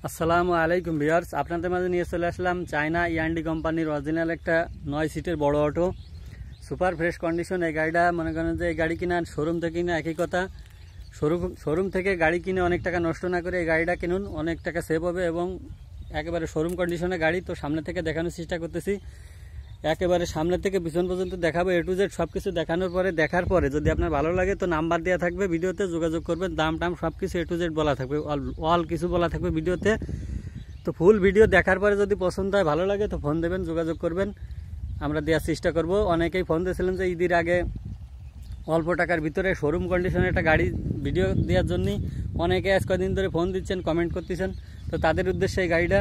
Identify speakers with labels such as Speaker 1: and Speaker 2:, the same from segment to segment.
Speaker 1: আসসালামু আলাইকুম ভিউয়ার্স, আপনাদের মাঝে নিয়ে চলে আসলাম চায়না ইয়ান্ডি কোম্পানির অরিজিনাল একটা 9 সিটের বড় অটো, সুপার ফ্রেশ কন্ডিশন। এই গাড়িটা মনে করেন যে এই গাড়ি কিনা শোরুম থেকে কিনা একই কথা। শোরুম থেকে গাড়ি কিনে অনেক টাকা নষ্ট না করে এই গাড়িটা কিনুন, অনেক টাকা সেভ হবে এবং একেবারে শোরুম কন্ডিশনের গাড়ি। তো সামনে থেকে দেখানোর চেষ্টা করতেছি, একেবারে সামনে থেকে পিছন পর্যন্ত দেখাবো, এ টু জেড সব কিছু দেখার পরে যদি আপনার ভালো লাগে তো নাম্বার দেওয়া থাকবে, ভিডিওতে যোগাযোগ করবেন। দাম টাম সব কিছু এ টু জেড বলা থাকবে, অল কিছু বলা থাকবে ভিডিওতে। তো ফুল ভিডিও দেখার পরে যদি পছন্দ হয়, ভালো লাগে তো ফোন দেবেন, যোগাযোগ করবেন, আমরা দেওয়ার চেষ্টা করব। অনেকেই ফোন দিয়েছিলেন যে ঈদের আগে অল্প টাকার ভিতরে শোরুম কন্ডিশনের একটা গাড়ি ভিডিও দেওয়ার জন্যই অনেকে আজ কদিন ধরে ফোন দিচ্ছেন, কমেন্ট করতেছেন। তো তাদের উদ্দেশ্যে এই গাড়িটা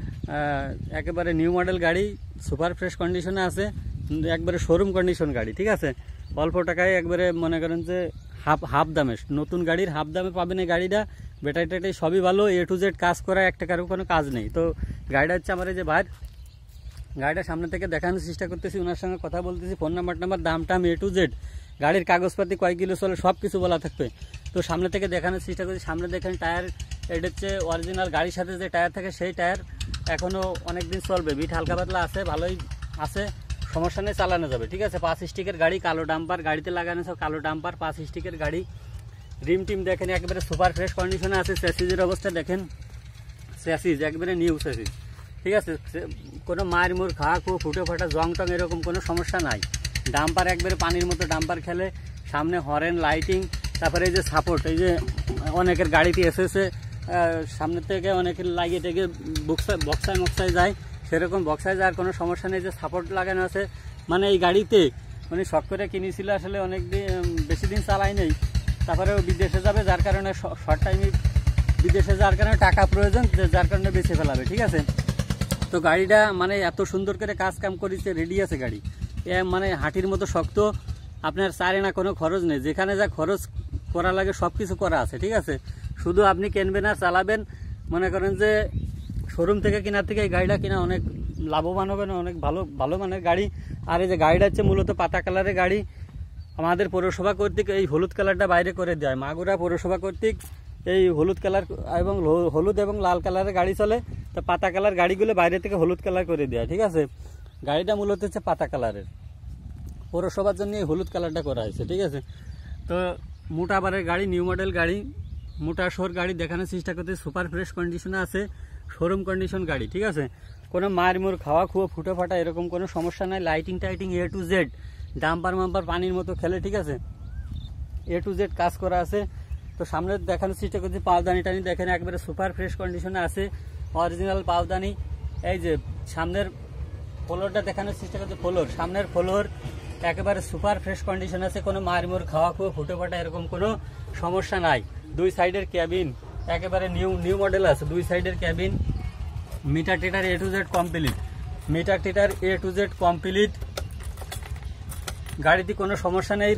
Speaker 1: একেবারে নিউ মডেল গাড়ি, সুপার ফ্রেশ কন্ডিশনে আছে, একবারে শোরুম কন্ডিশন গাড়ি, ঠিক আছে। অল্প টাকায় একবারে মনে করেন যে হাফ দামে, নতুন গাড়ির হাফ দামে পাবেন এই গাড়িটা। ব্যাটারি ট্যাটারি সবই ভালো, এ টু জেড কাজ করা, এক টাকারও কোনো কাজ নেই। তো গাড়িটা হচ্ছে আমার এই যে ভাইয়ের, গাড়িটা সামনে থেকে দেখানোর চেষ্টা করতেছি, ওনার সঙ্গে কথা বলতেছি, ফোন নাম্বার দাম টাম এ টু জেড, গাড়ির কাগজপাতি কয় কিলো চলে সব কিছু বলা থাকবে। তো সামনে থেকে দেখানোর চেষ্টা করছি। সামনে দেখেন টায়ার, এটা হচ্ছে অরিজিনাল গাড়ির সাথে যে টায়ার থাকে সেই টায়ার, এখনও অনেক দিন চলবে, বিট হালকা পাতলা আছে, ভালোই আছে, সমস্যা নেই, চালানো যাবে, ঠিক আছে। 5 স্টিকের গাড়ি, কালো ডাম্পার, গাড়িতে লাগানো সব কালো ডাম্পার, 5 স্টিকের গাড়ি। রিম টিম দেখেন একেবারে সুপার ফ্রেশ কন্ডিশনে আছে। চ্যাসিজের অবস্থা দেখেন, চ্যাসিজ একবারে নিউ চ্যাসিজ, ঠিক আছে। কোনো মায়ের মুর খাওয়া খুব ফুটে ফাটা জং টং এরকম কোনো সমস্যা নাই। ডাম্পার একবারে পানির মতো ডাম্পার খেলে, সামনে হরেন, লাইটিং, তারপরে এই যে সাপোর্ট, এই যে অনেকের গাড়িতে এসেছে সামনের থেকে অনেকের লাগিয়ে টেকে বক্সায় মক্সায় যায়, সেরকম বক্সায় যাওয়ার কোনো সমস্যা নেই। যে সাপোর্ট লাগানো আছে, মানে এই গাড়িতে মানে শখ করে কিনেছিল, আসলে অনেক দিন বেশি দিন চালাই নেই, তারপরেও বিদেশে যাবে, যার কারণে শর্ট টাইমে বিদেশে যাওয়ার কারণে টাকা প্রয়োজন, যার কারণে বেঁচে ফেলাবে, ঠিক আছে। তো গাড়িটা মানে এত সুন্দর করে কাজ কাম করেছে, রেডি আছে গাড়ি, মানে হাঁটির মতো শক্ত, আপনার চারে না কোনো খরচ নেই, যেখানে যা খরচ করা লাগে সব কিছু করা আছে, ঠিক আছে। শুধু আপনি কিনবেন আর চালাবেন। মনে করেন যে শোরুম থেকে কেনার থেকে এই গাড়িটা কিনা অনেক লাভবান হবে, না অনেক ভালো মানের গাড়ি। আর এই যে গাড়িটা হচ্ছে মূলত পাতা কালারের গাড়ি, আমাদের পৌরসভা কর্তৃক এই হলুদ কালারটা বাইরে করে দেয়, মাগুরা পৌরসভা কর্তৃক এই হলুদ কালার এবং হলুদ এবং লাল কালারের গাড়ি চলে। তো পাতা কালার গাড়িগুলো বাইরে থেকে হলুদ কালার করে দেয়, ঠিক আছে। গাড়িটা মূলত হচ্ছে পাতা কালারের, পৌরসভার জন্য এই হলুদ কালারটা করা হয়েছে, ঠিক আছে। তো মোটা বারের গাড়ি, নিউ মডেল গাড়ি, মোটা শোর গাড়ি দেখানোর চেষ্টা করতে, সুপার ফ্রেশ কন্ডিশনে আছে, শোরুম কন্ডিশন গাড়ি, ঠিক আছে। কোনো মার মুর খাওয়া খুব ফুটে ফাটা এরকম কোনো সমস্যা নাই। লাইটিং টাইটিং এ টু জেড, ডাম্পার মাম্পার পানির মতো খেলে, ঠিক আছে, এ টু জেড কাজ করা আছে। তো সামনে দেখানোর চেষ্টা করছি, পাওদানি টানি দেখেন একবারে সুপার ফ্রেশ কন্ডিশনে আছে, অরিজিনাল পাওদানি। এই যে সামনের ফ্লোরটা দেখানোর চেষ্টা করছি, সামনের ফ্লোর একেবারে সুপার ফ্রেশ কন্ডিশন আছে, কোনো মারমুর খাওয়া খুব ফুটে ফাটা এরকম কোনো সমস্যা নাই। দুই সাইডের ক্যাবিন একেবারে নিউ মডেল আছে, দুই সাইডের ক্যাবিন, মিটার টিটার এ টু জেড কমপ্লিট, গাড়িতে কোনো সমস্যা নেই।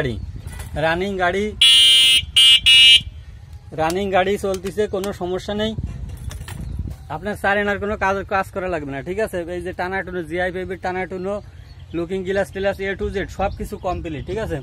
Speaker 1: রানিং গাড়ি চলতেছে, কোনো সমস্যা নেই। আপনার সারেনার কোনো কাজ করা লাগবে না, ঠিক আছে। এই যে টানাটুনো, জিআই পেবির টানাটুনো, লুকিং গ্লাস টিলাস এ টু জেড সব কিছু কমপ্লিট, ঠিক আছে।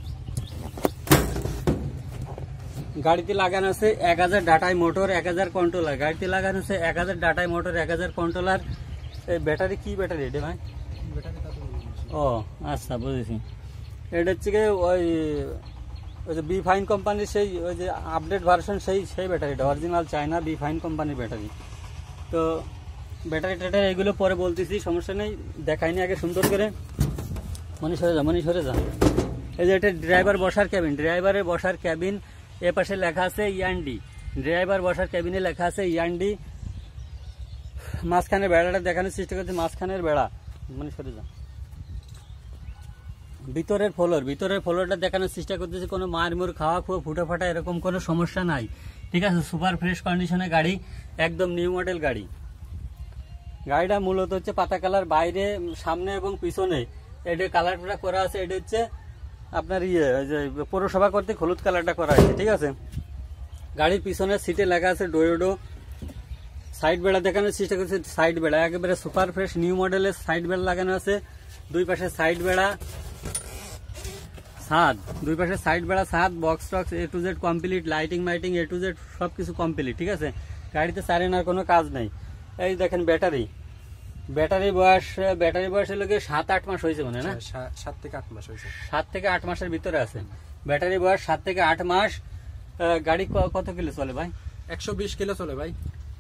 Speaker 1: গাড়িতে লাগানো আছে 1000 ডাটাই মোটর, 1000 কন্ট্রোলার, গাড়িতে লাগানো আছে 1000 ডাটাই মোটর, 1000 কন্ট্রোলার। এই ব্যাটারি কি ব্যাটারি এটা ভাই? ও আচ্ছা, বুঝেছি। এটা হচ্ছে কি ওই যে বি ফাইন কোম্পানির সেই ওই যে আপডেট ভার্সন, সেই ব্যাটারিটা, অরিজিনাল চায়না বি ফাইন কোম্পানির ব্যাটারি। তো ব্যাটারি ট্যাটারি এগুলো পরে বলতেছি, সমস্যা নেই, দেখাইনি আগে সুন্দর করে। মনি সরে যা। এই যে এটা ড্রাইভার বসার ক্যাবিন, এ পাশে লেখা আছে ইয়ান্ডি, ড্রাইভার বসার ক্যাবিনে লেখা আছে ইয়ান্ডি। মাঝখানের বেড়াটা দেখানোর চেষ্টা করছে, মাঝখানের বেড়া, মনি সরে যা। ভিতরের ফ্লোরটা দেখানোর চেষ্টা করতেছে, কোনো মারমুর খাওয়া খুব ফুটে ফাটা এরকম কোনো সমস্যা নাই, ঠিক আছে। সুপার ফ্রেশ কন্ডিশনে গাড়ি, একদম নিউ মডেল গাড়ি। গাড়িটা মূলত হচ্ছে পাতা কালার, বাইরে সামনে এবং পিছনে এটা কালারটা করা আছে, এটা হচ্ছে আপনার পৌরসভা কর্তৃক হলুদ কালারটা করা আছে, ঠিক আছে। গাড়ির পিছনের সিটে লেখা আছে ডোয়োডো। সাইড বেড়া দেখানোর চেষ্টা করছে, সাইড বেড়া একেবারে সুপার ফ্রেশ নিউ মডেলের সাইড বেড়া লাগানো আছে, দুই পাশে সাইড বেড়া, ছাদ, বক্স টক্স A to Z complete, lighting মাইটিং এ টু জেড সবকিছু কমপ্লিট, ঠিক আছে। গাড়িতে সাইরেনার কোনো কাজ নেই। এই দেখেন ব্যাটারি বয়স হলো কি 7-8 মাস হয়েছে মনে না?
Speaker 2: 7 থেকে 8 মাস হয়েছে।
Speaker 1: 7 থেকে 8 মাসের ভিতরে আছে ব্যাটারি বয়স, 7 থেকে 8 মাস। গাড়ি কত কিলো চলে ভাই?
Speaker 2: 120 কিলো চলে ভাই।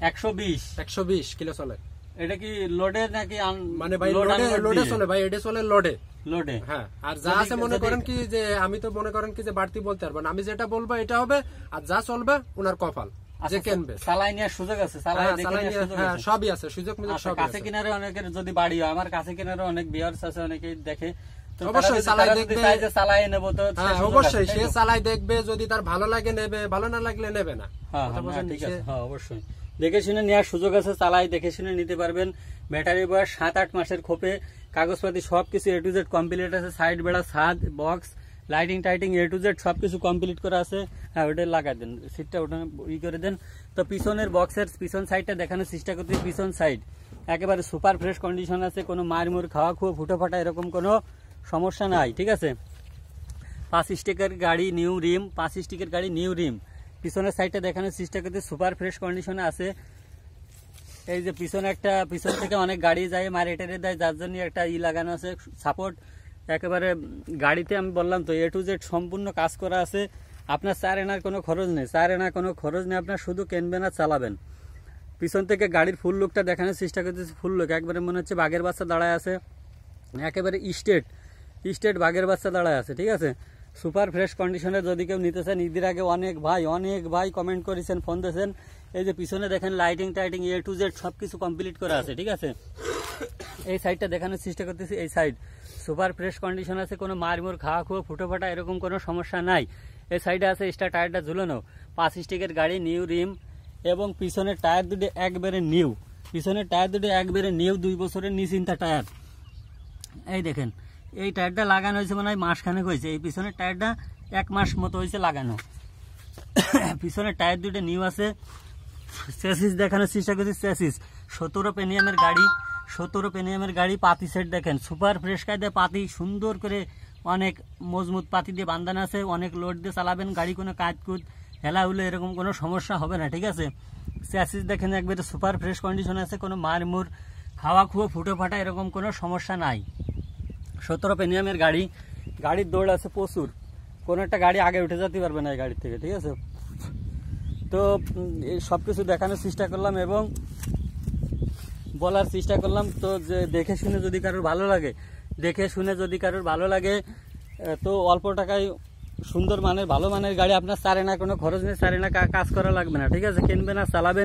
Speaker 1: 120
Speaker 2: কিলো চলে।
Speaker 1: এটা কি লোডে নাকি
Speaker 2: মানে ভাই লোডে চলে ভাই, এটা চলে লোডে। হ্যাঁ, আর যা আছে মনে করেন কি যে আমি তো মনে করেন কি যে বাড়তি বলতে পারবো না, আমি যেটা বলবো এটা হবে, আর যা চলবে ওনার কপাল যে কিনবে।
Speaker 1: চালাই নেওয়ার সুযোগ আছে,
Speaker 2: সবই আছে, সুযোগ সুযোগ সব আছে।
Speaker 1: কাছে কিনারে অনেকের যদি বাড়ি হয়, আমার কাছে কিনারে অনেক ভিউয়ার্স আছে, অনেকে দেখে,
Speaker 2: অবশ্যই চালাই দেখবে,
Speaker 1: চালাই নেবো তো
Speaker 2: অবশ্যই সে চালাই দেখবে, যদি তার ভালো লাগে নেবে, ভালো না লাগলে নেবে না।
Speaker 1: ঠিক আছে, অবশ্যই দেখে শুনে নেওয়ার সুযোগ আছে, চালাই দেখে শুনে নিতে পারবেন। ব্যাটারি বয়স 7-8 মাসের খোপে, কাগজপাতি সবকিছু A to Z কমপ্লিট আছে, সাইড বেড়া, ছাদ, বক্স, লাইটিং টাইটিং A to Z সবকিছু কমপ্লিট করা আছে। হ্যাঁ, ওটা লাগাই দেন, সিটটা ওটা করে দেন। তো পিছনের বক্সের পিছন সাইডটা দেখানোর চেষ্টা করতে, পিছন সাইড একেবারে সুপার ফ্রেশ কন্ডিশন আছে, কোনো মারমুর খাওয়া খুব ফুটো ফাটা এরকম কোনো সমস্যা নাই। ঠিক আছে, 5 স্টিকের গাড়ি, নিউ রিম, 5 স্টিকের গাড়ি, নিউ রিম। পিছনের সাইডটা দেখানোর চেষ্টা করতে সুপার ফ্রেশ কন্ডিশনে আছে। এই যে পিছন থেকে অনেক গাড়ি যায়, মারেটারে দেয়, যার জন্য একটা লাগানো আছে সাপোর্ট। একেবারে গাড়িতে আমি বললাম তো A to Z সম্পূর্ণ কাজ করা আছে। আপনার 4 আনার কোনো খরচ নেই, আপনার শুধু কিনবেন আর চালাবেন। পিছন থেকে গাড়ির ফুল লুকটা দেখানোর চেষ্টা করতেছি, ফুল লুক একবারে মনে হচ্ছে বাঘের বাচ্চা দাঁড়ায় আছে, একেবারে স্টেট বাঘের বাচ্চা দাঁড়ায় আছে। ঠিক আছে, সুপার ফ্রেশ কন্ডিশনে যদি কেউ নিতে চান, ঈদের আগে অনেক ভাই কমেন্ট করেছেন, ফোন দিয়েছেন। এই যে পিছনে দেখেন লাইটিং টাইটিং A to Z সবকিছু কমপ্লিট করা আছে। ঠিক আছে, এই সাইডটা দেখানোর চেষ্টা করতেছি, এই সাইড সুপার ফ্রেশ কন্ডিশন আছে, কোনো মারমুর খাওয়া খুব ফুটো ফাটা এরকম কোনো সমস্যা নাই। এই সাইডে আছে স্টার টায়ারটা ঝুলানো, 5 স্টিকের গাড়ি, নিউ রিম, এবং পিছনের টায়ার দুটো একবারে নিউ, 2 বছরের নিশ্চিন্তা টায়ার। এই দেখেন, এই টায়ারটা লাগানো হয়েছে মনে হয় মাসখানেক হয়েছে, এই পিছনের টায়ারটা 1 মাস মতো হয়েছে লাগানো। পিছনের টায়ার দুটো নিউ আছে। চেসিস দেখানোর চেষ্টা করছি, চেসিস 17 পেনিয়ামের গাড়ি, পাতি সেট দেখেন সুপার ফ্রেশ কায়দায় পাতি, সুন্দর করে অনেক মজবুত পাতি দিয়ে বান্ধানো আছে, অনেক লোড দিয়ে চালাবেন গাড়ি, কোনো কাজকুদ হেলা হলে এরকম কোনো সমস্যা হবে না। ঠিক আছে, চেসিস দেখেন একবারে সুপার ফ্রেশ কন্ডিশন আছে, কোনো মারমুর খাওয়া খুব ফুটো ফাটা এরকম কোনো সমস্যা নাই। 17 পেনিয়ামের গাড়ির দৌড় আছে প্রচুর, কোনো একটা গাড়ি আগে উঠে যেতে পারবে না এই গাড়ির থেকে। ঠিক আছে, তো এই সব কিছু দেখানোর চেষ্টা করলাম এবং বলার চেষ্টা করলাম। তো যে দেখে শুনে যদি কারোর ভালো লাগে, তো অল্প টাকায় সুন্দর মানের ভালো মানের গাড়ি, আপনার 4 আনা কোনো খরচ নেই, 4 আনা কাজ করা লাগবে না। ঠিক আছে, কিনবেন আর চালাবেন।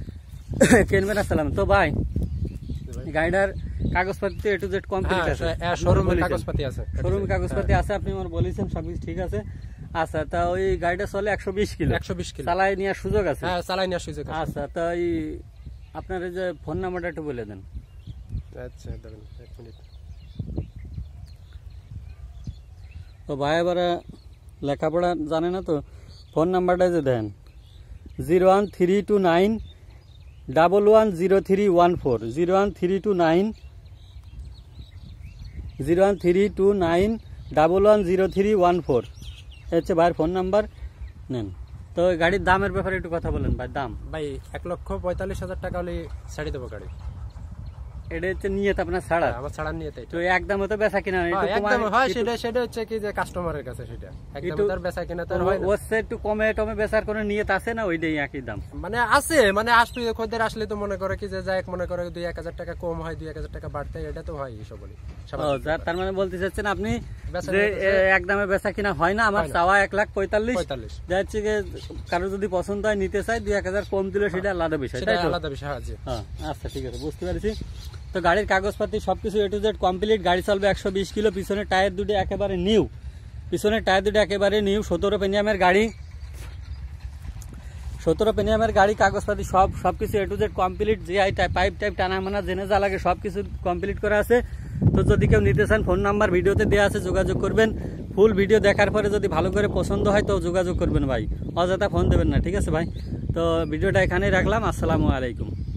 Speaker 1: তো ভাই, গাড়িটার কাগজপাতি A to Z কমপ্লিট আছে, শোরুমের কাগজপাতি আছে, আপনি আমার বলেছেন সবকিছু ঠিক আছে। আচ্ছা, তা ওই গাড়িটা চলে 120 কিলো, চালাই নেওয়ার সুযোগ আছে। আচ্ছা, তা ওই আপনার এই যে ফোন নাম্বারটা একটু বলে দেন।
Speaker 2: আচ্ছা, দাঁড়ান 1 মিনিট।
Speaker 1: তো ভাই এবারে লেখাপড়া জানে না, তো ফোন নাম্বারটা যে দেন 01329 110314, 01329 110314 হচ্ছে ভাইয়ের ফোন নাম্বার, নেন। তো গাড়ির দামের ব্যাপারে একটু কথা বলেন ভাই। দাম
Speaker 2: ভাই 1,45,000 টাকা হলে ছাড়ি দেবো গাড়ি।
Speaker 1: এটা হচ্ছে নিয়ত আপনার ছাড়া,
Speaker 2: আমার ছাড়ার নিয়ত।
Speaker 1: তো একদম তো বেচা কিনা
Speaker 2: একদম হয়, সেটা হচ্ছে কি যে কাস্টমারের কাছে সেটা একদম তার বেচা কিনা তার হয় না,
Speaker 1: ওসে একটু কমে টমে বেচার কোনো নিয়ত আছে না? ওইটাই একই দাম
Speaker 2: মানে আছে, মানে আসবে খদ্দের আসলে তো মনে করে কি যে যাই মনে করে 2-1,000 টাকা কম হয়, 2-1,000 টাকা বাড়তে, এটা তো হয় এইসব বলি।
Speaker 1: তার মানে বলতে চাচ্ছেন আপনি যে একদমে বেচা কিনা হয় না, আমার চাওয়া 1,45,000 যাচ্ছে, কারো যদি পছন্দ হয় নিতে চাই, 2-1,000 কম দিলে সেটা আলাদা বিষয়। আচ্ছা, ঠিক আছে, বুঝতে পারছি। তো গাড়ির কাগজপাতি সবকিছু A to Z কমপ্লিট, গাড়ি চলবে 120 কিলো, পিছনের টায়ার দুটো একেবারে নিউ, 17 পেনিয়ামের গাড়ি, কাগজপাতি সবকিছু A to Z complete, GI pipe type টানা মানা জেনে যা লাগে সবকিছু কমপ্লিট করা আছে। তো যদি কেউ নিতে চান, ফোন নাম্বার ভিডিওতে দেওয়া আছে, যোগাযোগ করবেন। ফুল ভিডিও দেখার পরে যদি ভালো করে পছন্দ হয় তো যোগাযোগ করবেন ভাই, অযথা ফোন দেবেন না। ঠিক আছে ভাই, তো ভিডিওটা এখানেই রাখলাম। আসসালামু আলাইকুম।